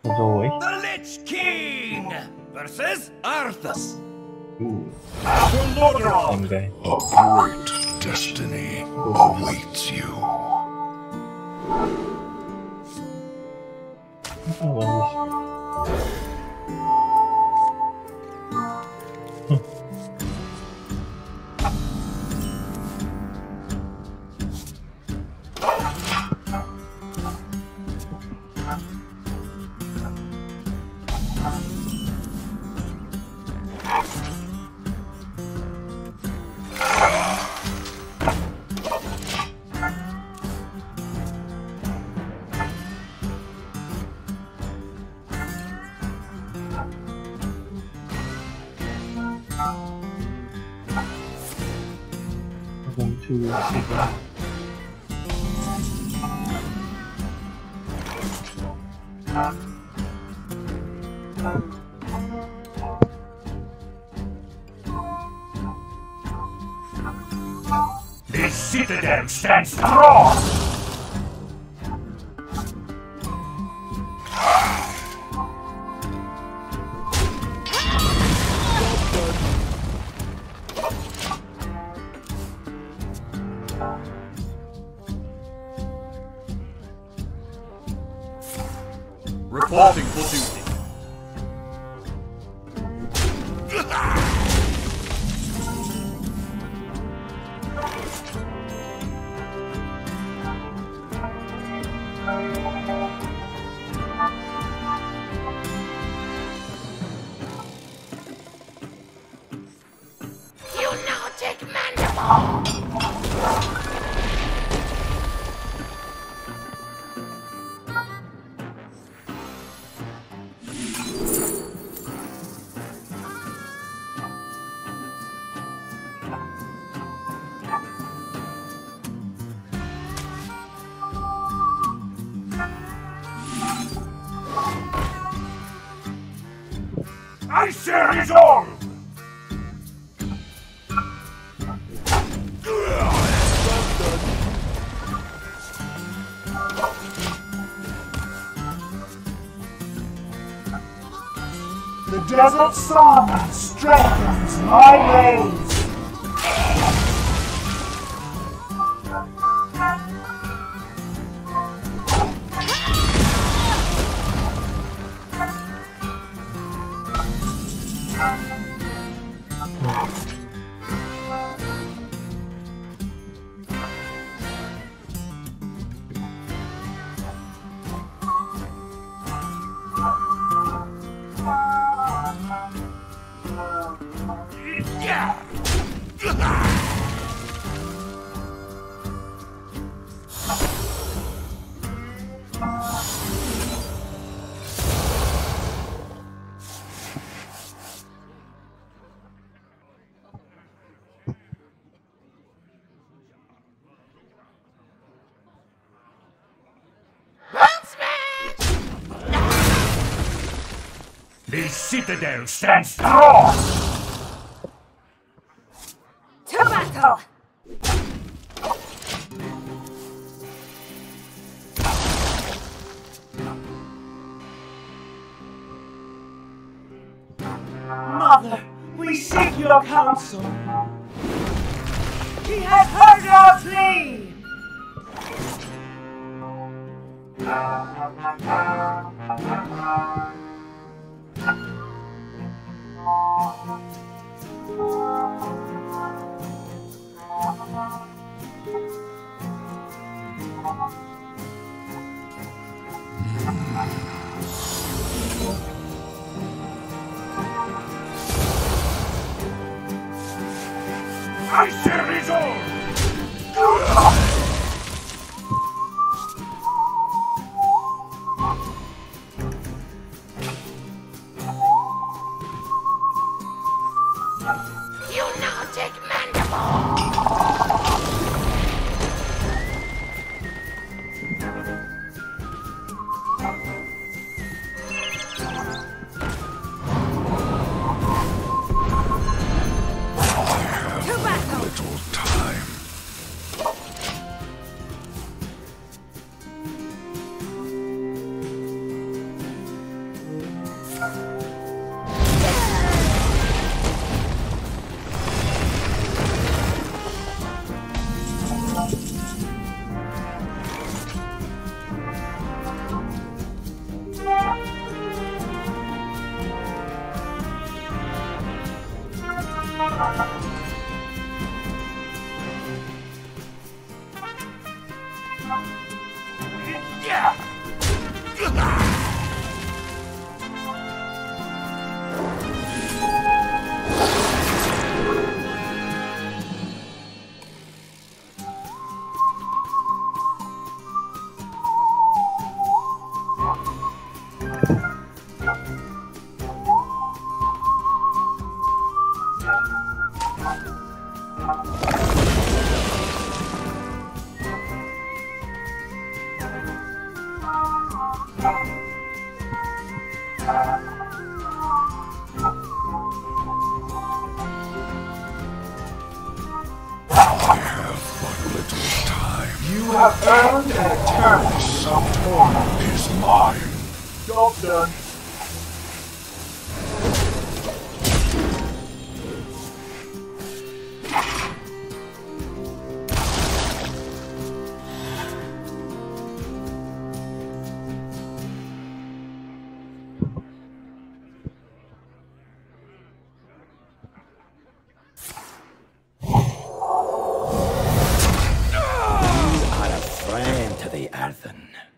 Rồi. The Lich King versus Arthas. Thành về. A great destiny awaits you. Going to The citadel stands strong! Reporting for duty. You now take Mandible! I shall resolve! The desert sun strengthens my rays! The citadel stands strong! To battle! Mother, we seek your counsel. He has heard our plea! I shall resolve! You now take Mandible! Little I have but little time. You have earned an eternity. Some torment is mine. Job done. Friend to the earthen.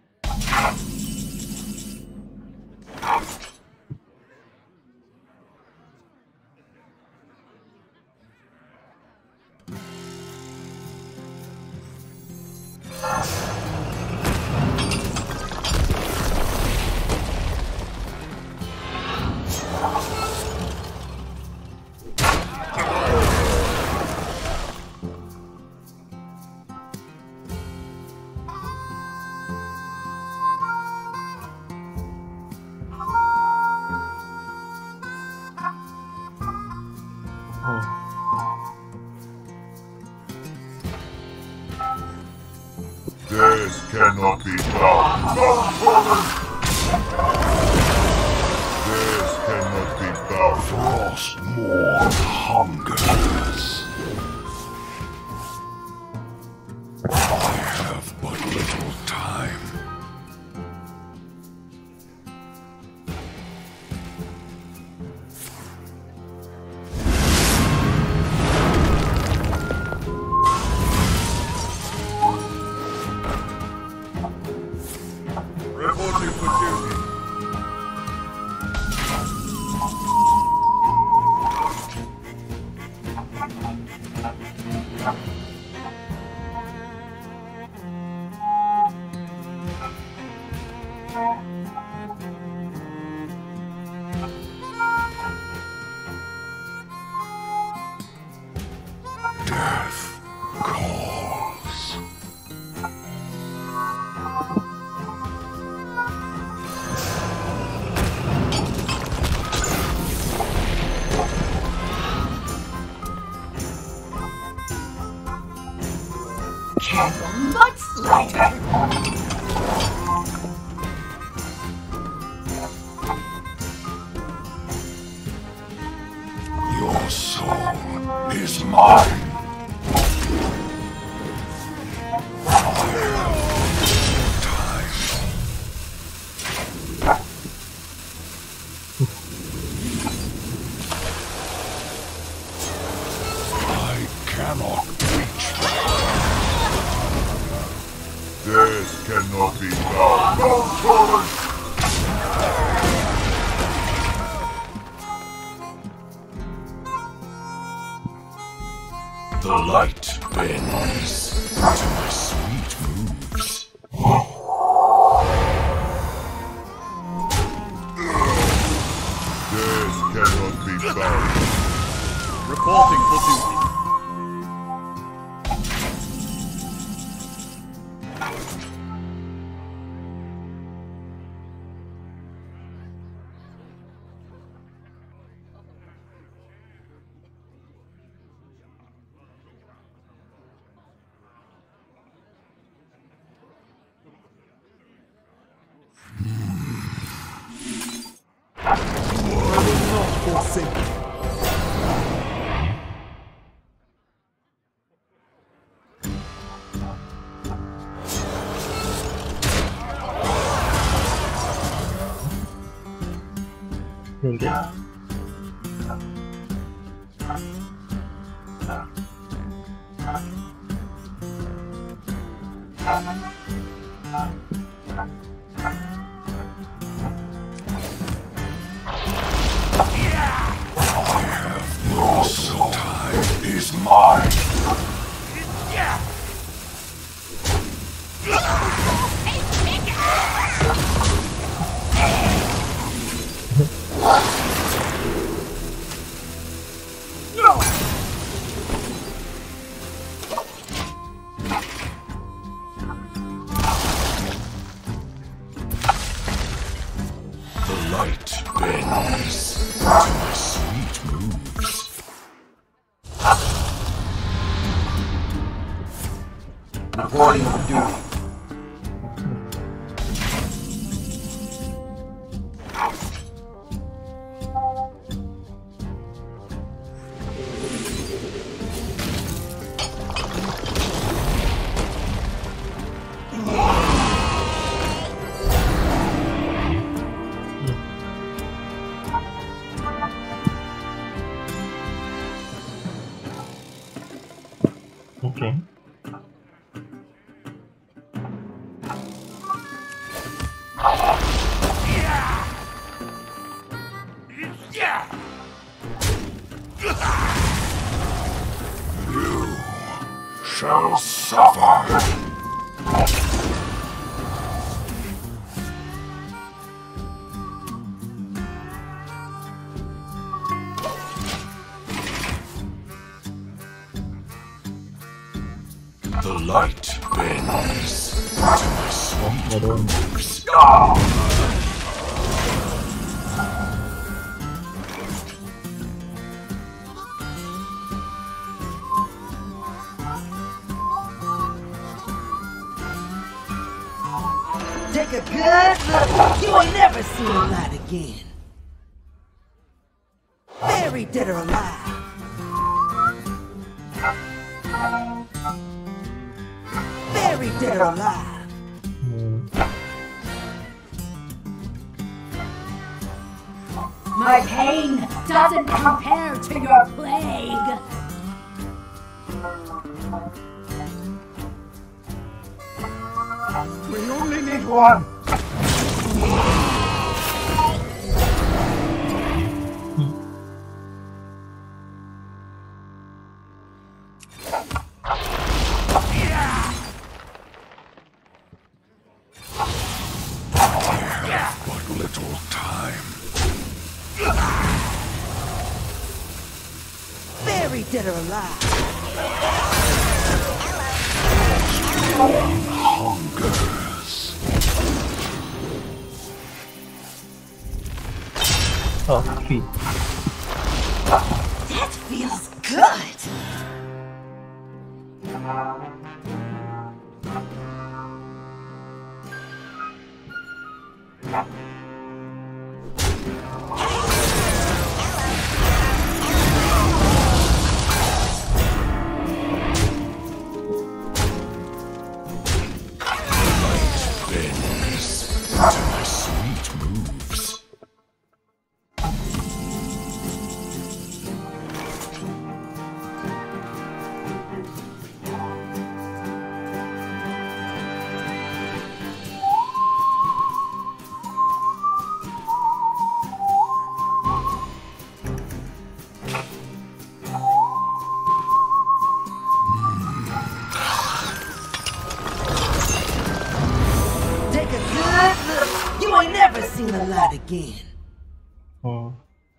This cannot be done. This cannot be done. Frost more hungers. I have but little time. Reporting for duty. Death calls. Candle much lighter. Your soul is mine. I have time. I cannot reach them. This cannot be done. The light bends to my sweet moves. This cannot be done. Reporting for duty. is mine. The light bends to my sweet moves. Reporting for duty. Okay. You shall suffer. The light bends to my sweet moves. Take a good look. You ain't never seen a light again. Buried dead or alive. Buried dead or alive. My pain doesn't compare to your plague. We only need one. But little time. Buried dead or alive. Hungers. Oh, 3. That feels good. Bends to my sweet moves. Take a good look. You ain't never seen a light again. Oh.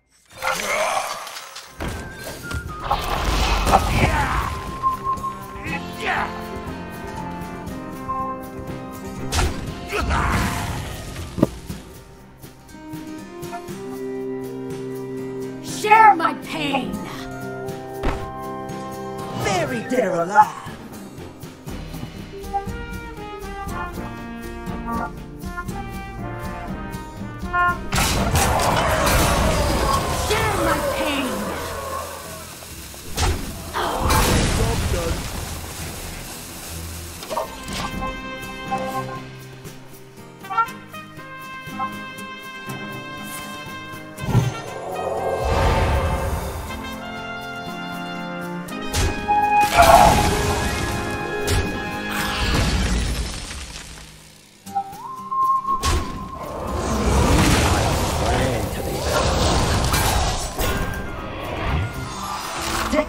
Share my pain. Buried dead or alive. Share my pain.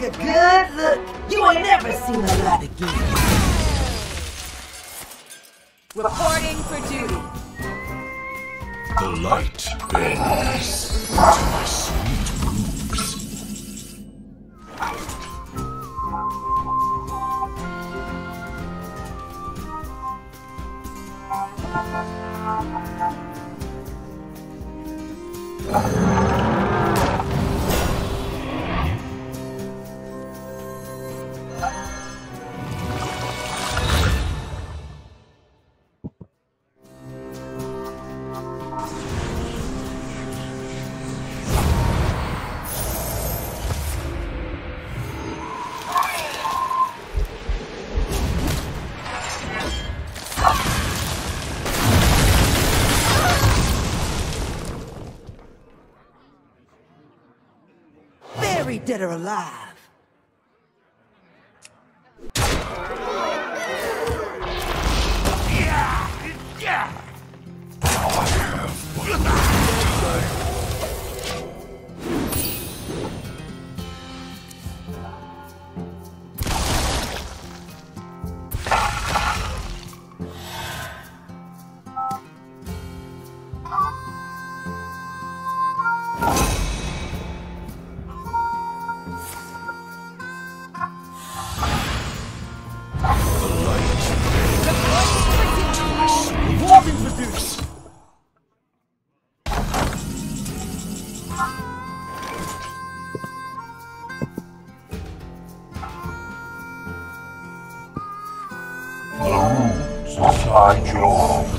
a good look. You ain't never seen the light again. Reporting for duty. The light bends to my sweet moves. Buried dead or alive. Inside your heart.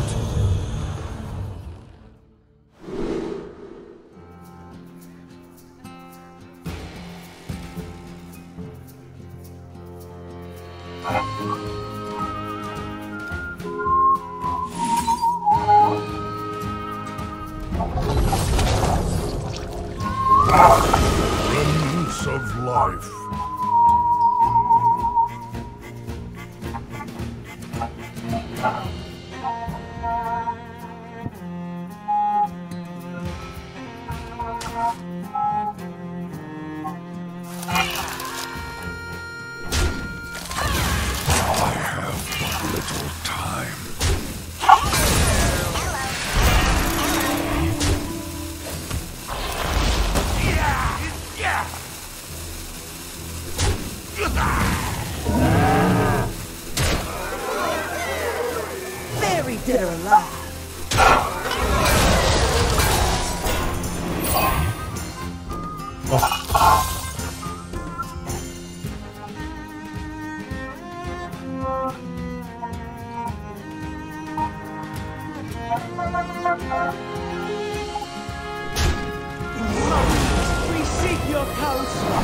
Remnants of life. Buried dead or alive. We seek your counsel.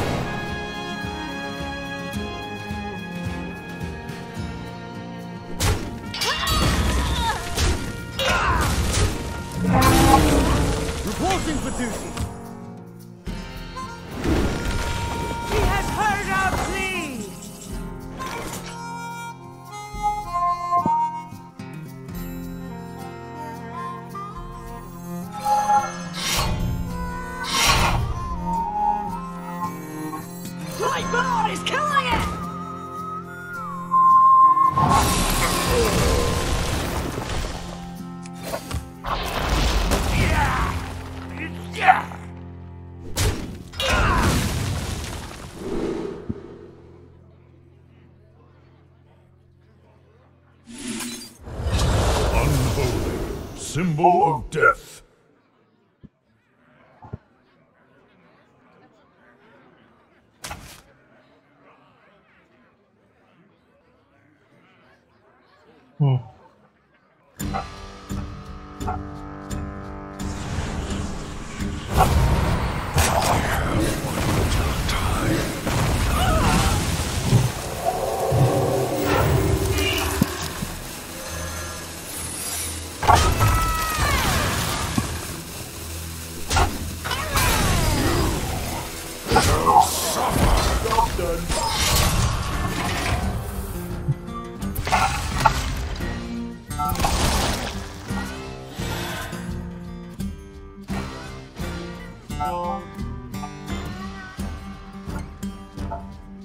Reporting for duty. He has heard our plea. My blood is killing it. Unholy. Symbol of death. Hmm.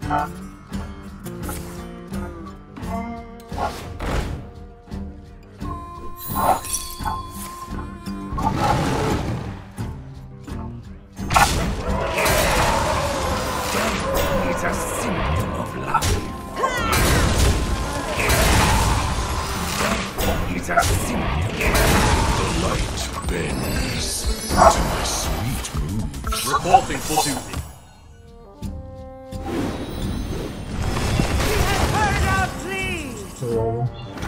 It's a symptom of life. It's a symptom. The light bends to my sweet moves. Reporting for duty. Heard our plea! So,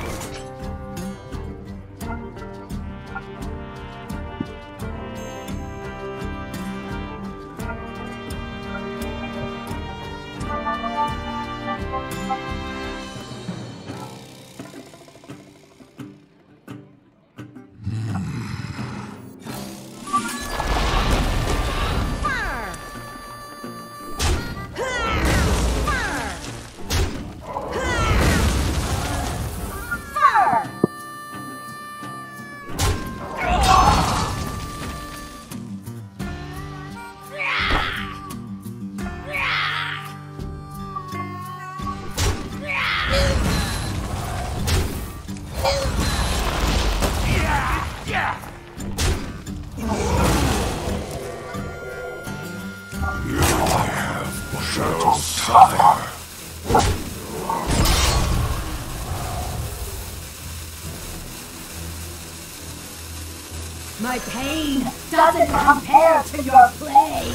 My pain doesn't compare to your plague.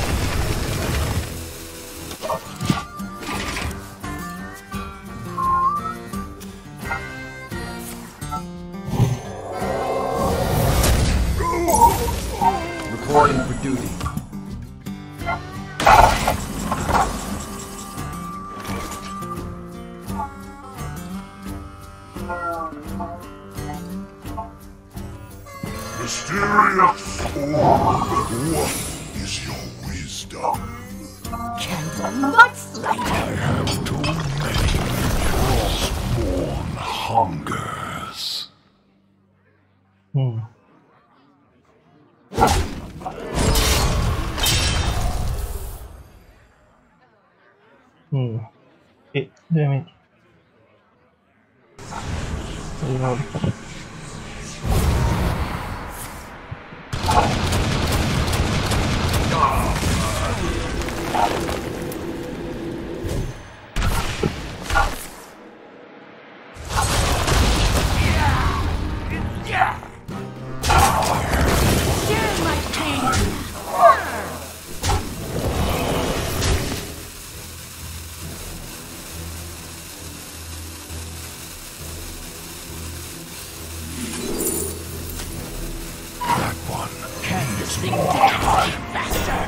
Reporting for duty. Mysterious orb, what is your wisdom? Candle mudslide. I have too many frostborn hungers. hmm. Hmm. 8 damage. Reload. Share my pain. That one can this thing die faster.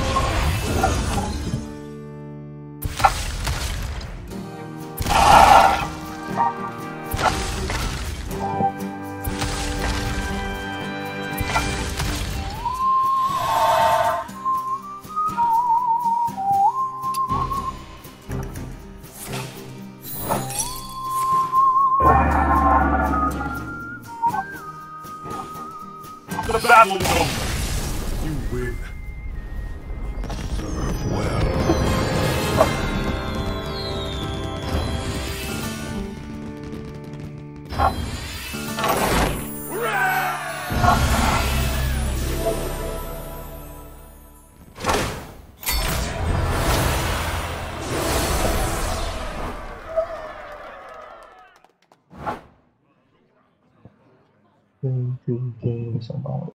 The battle is over. You win. Serve well. Game 2 game 2